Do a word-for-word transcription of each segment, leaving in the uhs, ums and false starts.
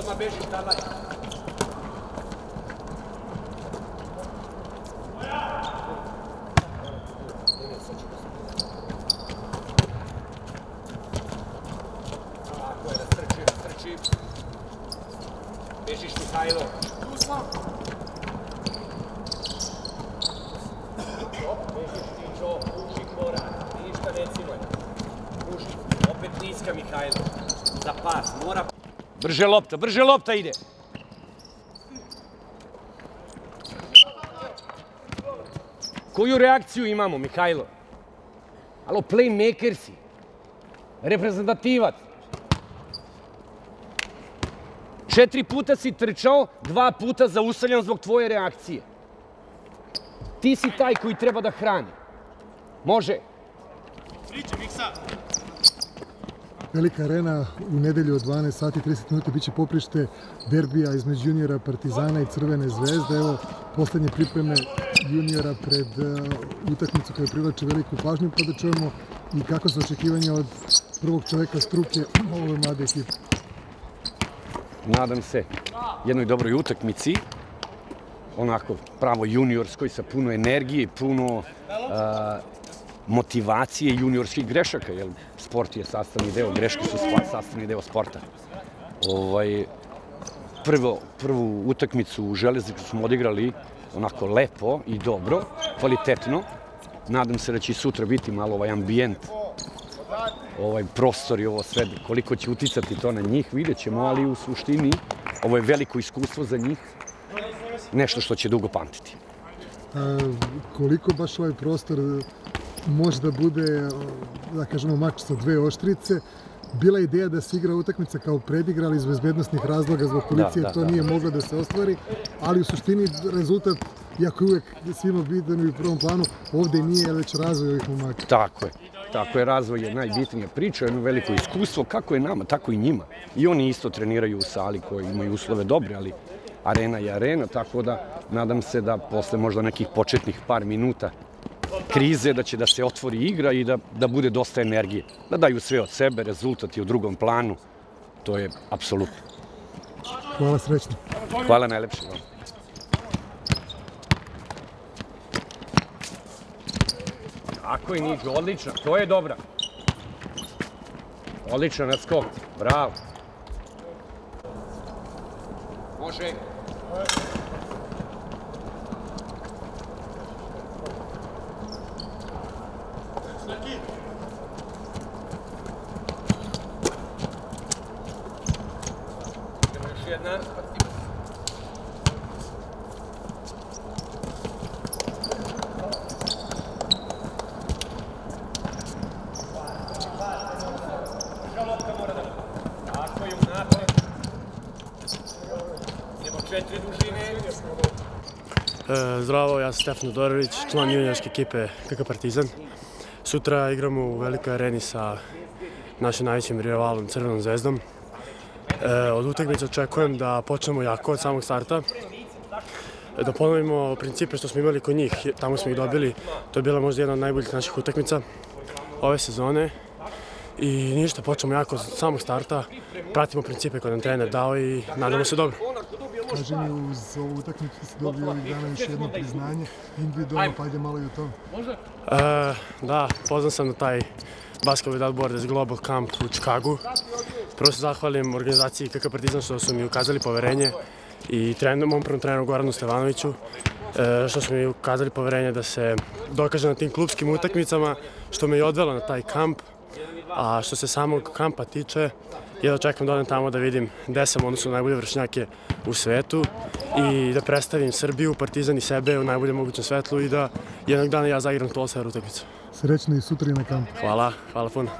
Odmah bežiš, dalaj. Tako je, rastrči, rastrči. Bežiš, Mihajlo. Tu sam. Bežiš, Tičo, puši korak. Ništa recimo je. Puši. Opet niska, Mihajlo. Za pas, mora... Brže lopta, brže lopta ide. Koju reakciju imamo, Mihajlo? Alo, playmaker si. Reprezentativac. Četiri puta si trčao, dva puta zaustavljan zbog tvoje reakcije. Ti si taj koji treba da hrani. Može. Priče, Miksa. Velika arena u nedelju od dvanaest sati i trideset minuta biće poprište derbija između juniora Partizana i Crvene zvezde. Evo, poslednje pripreme juniora pred utakmicu koja privlači veliku pažnju, pa da čujemo i kako su očekivanja od prvog čoveka struke ove mlade ekipe. Nadam se jednoj dobroj utakmici, onako pravo juniorskoj sa puno energije, puno motivacije juniorskih grešaka, jer sport je sastavni deo, greške su sastavni deo sporta. Prvu utakmicu u Železniku smo odigrali onako lepo i dobro, kvalitetno. Nadam se da će i sutra biti malo ovaj ambijent, ovaj prostor i ovo sve, koliko će uticati to na njih, vidjet ćemo, ali u suštini ovo je veliko iskustvo za njih, nešto što će dugo pamtiti. Koliko baš ovaj prostor može da bude, da kažemo, mač sa dve oštrice? Bila je ideja da se igra utakmica kao predigra, ali iz bezbednostnih razloga zbog policije to nije moglo da se ostvari, ali u suštini rezultat, iako je uvek svima bitan u prvom planu, ovde nije već razvoj ovih momaka. Tako je. Tako je, razvoj je najbitnija priča, jedno veliko iskustvo, kako je nama, tako i njima. I oni isto treniraju u sali koji imaju uslove dobre, ali arena je arena, tako da nadam se da posle možda nekih početnih par minuta krize, da će da se otvori igra i da bude dosta energije. Da daju sve od sebe, rezultat je u drugom planu, to je apsolutno. Hvala, srećno. Hvala najlepše. Tako je, Niđo, odlično, to je dobra. Odlično na skok, bravo. Može. Još jedna. Zdravo, ja sam Stefan Odorović, član juniorske ekipe K K Partizan. Sutra igramo u velikoj areni sa našim najvećim rivalom Crvenom zvezdom. Od utakmice očekujem da počnemo jako od samog starta, da ponovimo principe što smo imali kod njih, tamo smo ih dobili. To je bila možda jedna od najboljih naših utakmica ove sezone. I ništa, počnemo jako od samog starta, pratimo principe koje nam trener dao i nadamo se dobro. Kaži mi, uz ovu utakmicu si dobio ovih dana još jedno priznanje, individualno, pa ajde malo i o tom. Da, pozvan sam na taj Basketball Without Borders Global Camp u Čikagu. Prvo se zahvalim organizaciji K K Partizan što su mi ukazali poverenje i mom prvom treneru Goranu Stevanoviću što su mi ukazali poverenje da se dokaže na tim klubskim utakmicama, što me i odvelo na taj kamp. A što se samog kampa tiče, jedva čekam da odem tamo da vidim gde sam, odnosno najbolje vršnjake u svetu i da predstavim Srbiju, Partizan i sebe u najboljem mogućem svetlu i da jednog dana ja zaigram tu All-Star utakmicu. Srećno i sutra i na kampu. Hvala, hvala puno.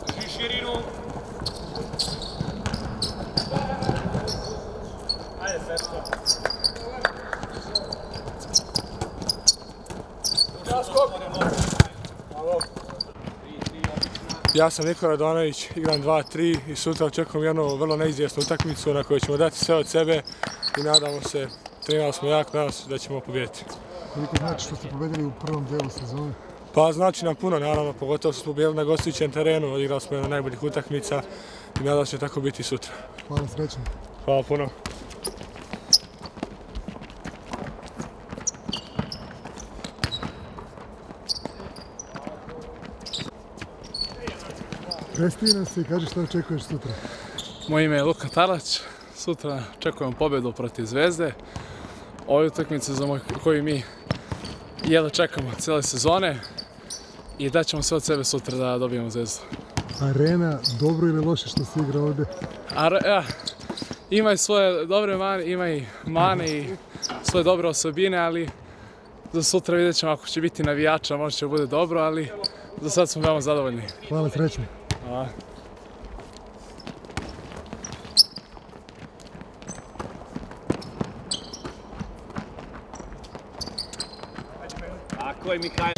Ajde, sve. Ja sam Nikola Radonović, igram dva tri i sutra očekujem jednu vrlo neizvjesnu utakmicu na kojoj ćemo dati sve od sebe i nadamo se, trenirali smo jak, nadamo se da ćemo pobijediti. Koliko znači što ste pobedili u prvom delu sezone? Pa znači nam puno, naravno, pogotovo što smo bili na gostujućem terenu, odigrali smo jedna od najboljih utakmica i nadam se će tako biti sutra. Hvala, srećno. Hvala puno. Predstavi nam se i kaži šta očekuješ sutra. Moje ime je Luka Tarlać, sutra očekujem pobjedu protiv Zvezde. Ovo je utakmica za koju mi jedva čekamo cijele sezone i daćemo sve od sebe sutra da dobijemo Zvezdu. Arena, dobro ili loše što se igra ovdje? Are, ja, ima i svoje dobre mane, ima i mane i svoje dobre osobine, ali za sutra vidjet ćemo ako će biti navijača, možda će bude dobro, ali za sad smo veoma zadovoljni. Hvala, srećno. Hvala. Tako je, Mihajlo.